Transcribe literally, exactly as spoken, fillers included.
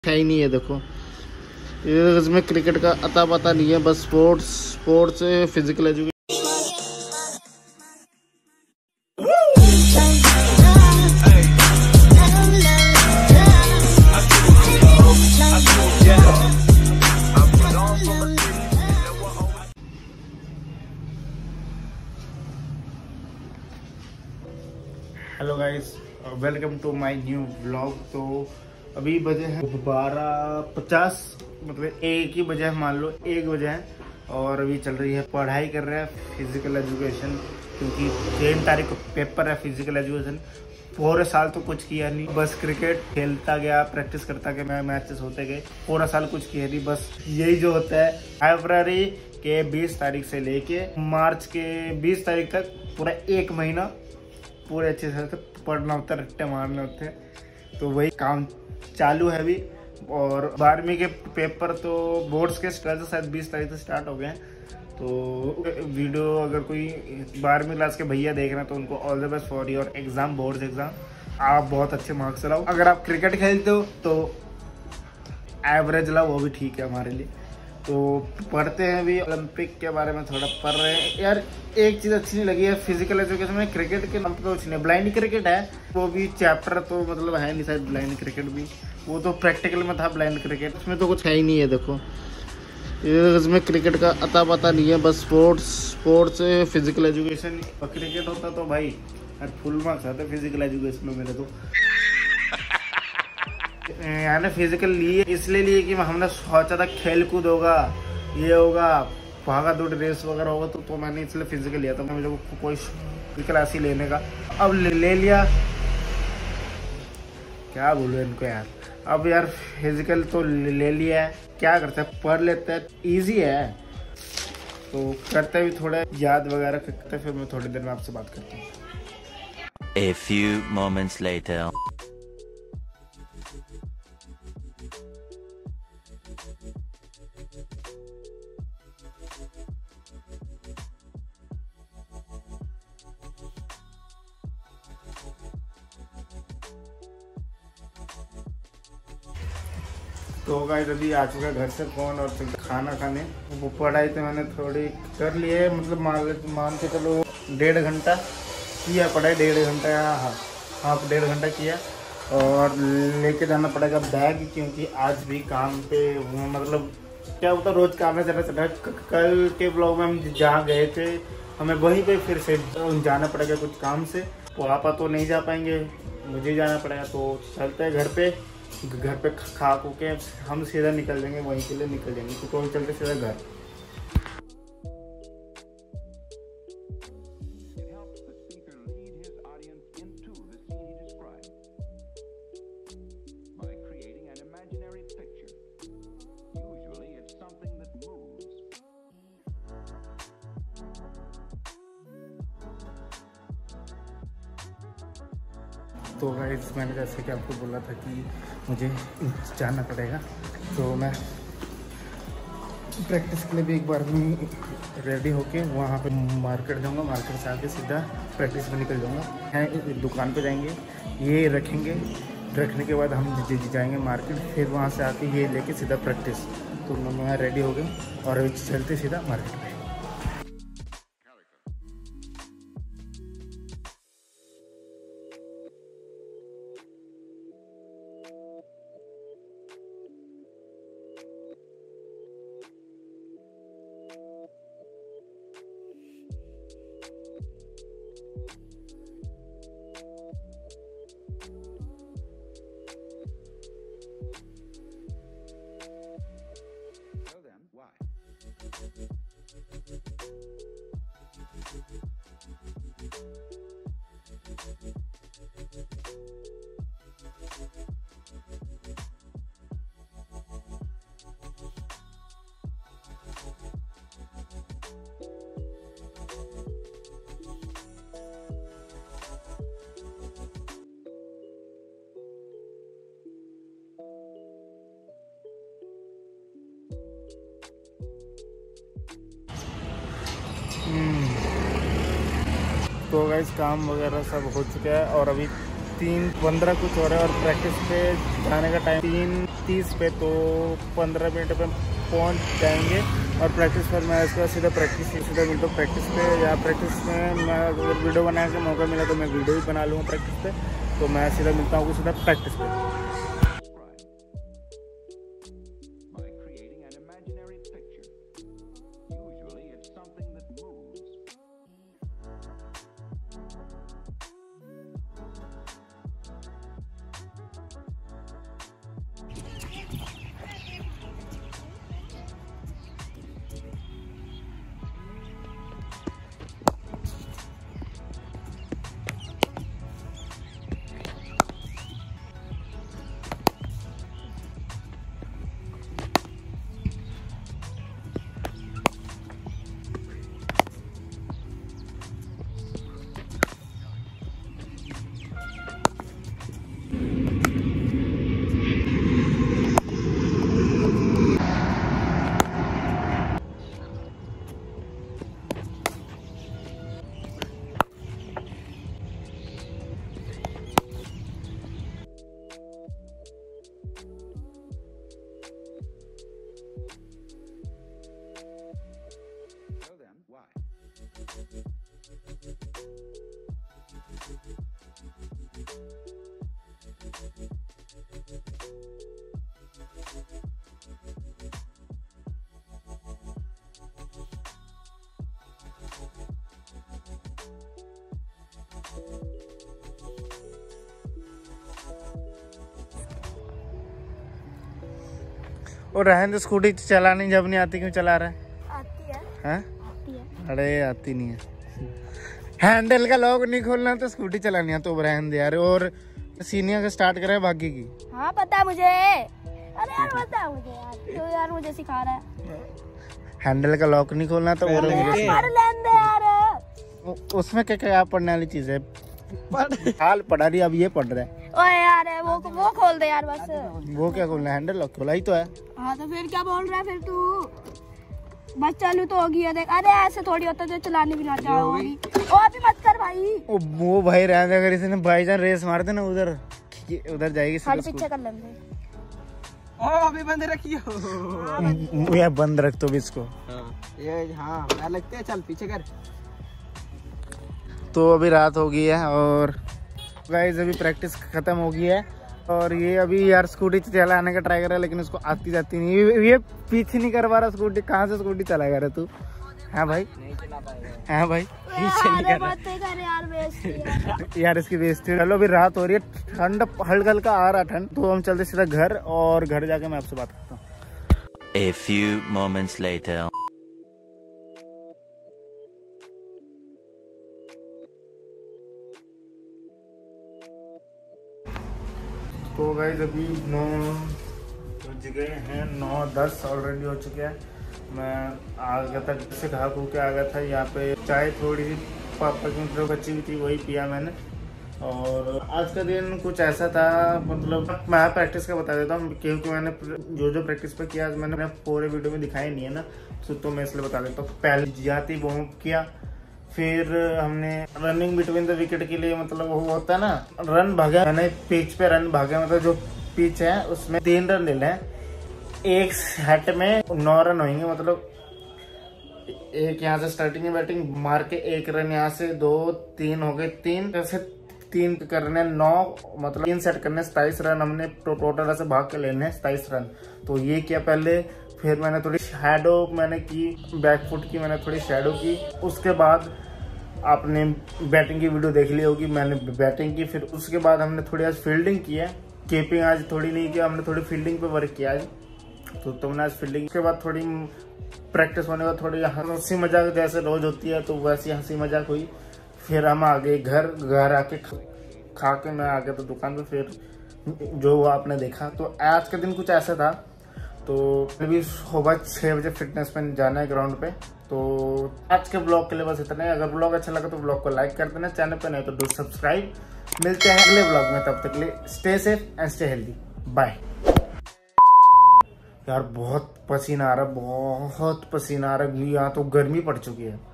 है ही नहीं है। देखो ये इसमें क्रिकेट का अता पता नहीं है, बस sports sports physical education. Hello guys, welcome to my new vlog. तो अभी बजे हैं बारह पचास, मतलब एक ही बजे है, मान लो एक बजे है। और अभी चल रही है पढ़ाई कर रहे हैं फिजिकल एजुकेशन, क्योंकि तीन तारीख को पेपर है फिजिकल एजुकेशन। पूरे साल तो कुछ किया नहीं, बस क्रिकेट खेलता गया, प्रैक्टिस करता गया, मैचेस होते गए, पूरा साल कुछ किया नहीं। बस यही जो होता है फरवरी के बीस तारीख से लेके मार्च के बीस तारीख तक पूरा एक महीना पूरे अच्छे से पढ़ना होता है, रट्टे मारने होते हैं। तो वही काम चालू है अभी। और बारहवीं के पेपर तो बोर्ड्स के स्टार्ट शायद बीस तारीख से स्टार्ट हो गए हैं। तो वीडियो अगर कोई बारहवीं क्लास के भैया देख रहे हैं तो उनको all the best for your exam, boards exam. आप बहुत अच्छे मार्क्स लाओ। अगर आप क्रिकेट खेलते हो तो एवरेज लाओ, वो भी ठीक है हमारे लिए। तो पढ़ते हैं अभी, ओलंपिक के बारे में थोड़ा पढ़ रहे हैं यार। एक चीज़ अच्छी नहीं लगी है फिजिकल एजुकेशन में, क्रिकेट के नाम तो कुछ नहीं, ब्लाइंड क्रिकेट है वो भी चैप्टर तो मतलब है नहीं शायद। ब्लाइंड क्रिकेट भी वो तो प्रैक्टिकल में था, ब्लाइंड क्रिकेट उसमें तो कुछ है ही नहीं है। देखो ये इसमें क्रिकेट का अता पता नहीं है, बस sports sports physical education. Cricket होता तो भाई यार फुल मार्क्स आते फिजिकल एजुकेशन में मेरे तो। यानी फिजिकल लिए इसलिए लिए कि हमने सोचा था खेल कूद होगा, ये होगा, भागा दौड़ रेस वगैरह होगा, तो, तो मैंने इसलिए फिजिकल लिया था। मुझे को, कोई फिजिकल ऐसी लेने का अब ले, ले लिया। क्या बोलूं इनको यार, अब यार फिजिकल तो ले, ले लिया है, क्या करते हैं, पढ़ लेते हैं, ईजी है। तो करते भी थोड़ा याद वगैरह करते, फिर मैं थोड़ी देर में आपसे बात करता हूँ। A few moments later. तो गाइस अभी आ चुका घर से फोन और खाना खाने। वो पढ़ाई तो मैंने थोड़ी कर ली है, मतलब मान मान के चलो डेढ़ घंटा किया पढ़ाई, डेढ़ घंटा हाँ हाँ डेढ़ घंटा किया। और लेके जाना पड़ेगा बैग, क्योंकि आज भी काम पे मतलब क्या होता रोज काम में चला चला। कल के ब्लॉग में हम जहाँ गए थे हमें वहीं पे फिर से जाना पड़ेगा कुछ काम से। पापा तो नहीं जा पाएंगे, मुझे जाना पड़ेगा। तो चलते हैं घर पे, घर पे खा खो के हम सीधा निकल जाएंगे, वहीं के लिए निकल जाएंगे। तो चलते सीधा घर। तो गाइस मैंने जैसे कि आपको बोला था कि मुझे जाना पड़ेगा, तो मैं प्रैक्टिस के लिए भी एक बार में रेडी होके वहाँ पे मार्केट जाऊँगा। मार्केट से आके सीधा प्रैक्टिस में निकल जाऊँगा। है दुकान पे जाएंगे, ये रखेंगे, रखने के बाद हम जाएंगे मार्केट, फिर वहाँ से आके ये लेके सीधा प्रैक्टिस। तो मैं वहाँ रेडी हो गई और अभी चलते सीधा मार्केट में। तो गाइस काम वगैरह सब हो चुका है और अभी तीन पंद्रह कुछ हो रहा है और प्रैक्टिस पे जाने का टाइम तीन तीस पे, तो पंद्रह मिनट पे पहुंच जाएंगे। और प्रैक्टिस पर मैं इसका सीधा प्रैक्टिस सीधा मिलता हूँ प्रैक्टिस पे, या प्रैक्टिस में मैं अगर वीडियो बनाने का मौका मिला तो मैं वीडियो भी बना लूँगा प्रैक्टिस पे। तो मैं सीधा मिलता हूँ सीधा प्रैक्टिस पे। और रहन स्कूटी चलानी जब नहीं आती, क्यों चला रहा है? आती है। हैं? आती है। अरे आती नहीं है। हैंडल का लॉक नहीं खोलना तो स्कूटी चलानी है तो रहन दे यार। और सीनियर का स्टार्ट करे भागी की। हाँ पता है मुझे। अरे यार पता है मुझे यार, तो यार मुझे सिखा रहा है। हैंडल का लॉक नहीं खोलना तो और यार उसमें क्या क्या पढ़ने वाली चीज है? हाल पढ़ा रही, अब ये पढ़ रहा है। ओए यार वो वो खोल दे यार बस। वो क्या खोलना है? हैंडल लॉक खोला ही तो है। हाँ तो फिर क्या बोल रहा है फिर तू? बस चालू तो होगी है देख। अरे ऐसे थोड़ी होता है, चलाने भी ना चाहोगी। ओ अभी मत कर भाई। ओ, वो भाई रहने दे, अगर इसने भाईजान रेस मार दे ना उधर उधर जाएगी। खाली पीछे कर लेंगे। ओ अभी बंद रखियो। यार बंद रख तो भी इसको। ये हाँ यार लगते है, चल पीछे कर। तो अभी रात हो गई है और गाइस अभी प्रैक्टिस खत्म हो गई है। और ये अभी यार स्कूटी चलाने का ट्राई कर रहा है, लेकिन उसको आती जाती नहीं। ये, ये पीछे नहीं कर पा रहा स्कूटी। कहाँ से स्कूटी चलाएगा रे तू? हाँ भाई, नहीं चला पाएगा। हाँ भाई, पीछे नहीं कर रहा यार, यार इसकी बेइज्जती। चलो अभी रात हो रही है, ठंड हल्का हल्का आ रहा ठंड। तो हम चलते सीधा घर, और घर जाके मैं आपसे बात करता हूँ। A few moments later. तो गाइस अभी नौ बज गए हैं, नौ दस ऑलरेडी हो चुके हैं। मैं आ गया था से खा खू के आ गया था। यहाँ पे चाय थोड़ी सी पापा की मतलब बची हुई थी, वही पिया मैंने। और आज का दिन कुछ ऐसा था, मतलब मैं प्रैक्टिस का बता देता हूँ, क्योंकि मैंने जो जो प्रैक्टिस पे किया मैंने पूरे वीडियो में दिखाई नहीं है ना, तो, तो मैं इसलिए बता देता हूँ। पहले जाती वो किया, फिर हमने रनिंग बिटवीन द विकेट के लिए, मतलब वो होता है ना रन भागा, मैंने पिच पे रन भागा, मतलब जो पिच है उसमें तीन रन ले लें। एक सेट में नौ रन होंगे, मतलब एक यहाँ से स्टार्टिंग में बैटिंग मार के एक रन, यहाँ से दो तीन हो गए, तीन ऐसे तीन करने नौ, मतलब तीन सेट करने सताइस रन हमने तो टोटल ऐसे भाग के लेने सताइस रन। तो ये किया पहले। फिर मैंने थोड़ी शैडो मैंने की, बैकफुट की मैंने थोड़ी शैडो की। उसके बाद आपने बैटिंग की वीडियो देख ली होगी, मैंने बैटिंग की। फिर उसके बाद हमने थोड़ी आज फील्डिंग की है, कीपिंग आज थोड़ी नहीं किया, हमने थोड़ी फील्डिंग पे वर्क किया आज। तो तुमने आज फील्डिंग के बाद थोड़ी प्रैक्टिस होने के बाद थोड़ी हंसी मजाक जैसे रोज होती है, तो वैसी हंसी मजाक हुई। फिर हम आ गए घर, घर आके खा के मैं आ गया तो दुकान पे। फिर जो हुआ आपने देखा। तो आज का दिन कुछ ऐसा था। तो अभी सुबह छः बजे फिटनेस में जाना है ग्राउंड पे। तो आज के ब्लॉग के लिए बस इतना है। अगर ब्लॉग अच्छा लगा तो ब्लॉग को लाइक कर देना, चैनल पे नहीं तो डू सब्सक्राइब। मिलते हैं अगले ब्लॉग में, तब तक के लिए stay safe and stay healthy, bye. यार बहुत पसीना आ रहा है, बहुत पसीना आ रहा है, यहाँ तो गर्मी पड़ चुकी है।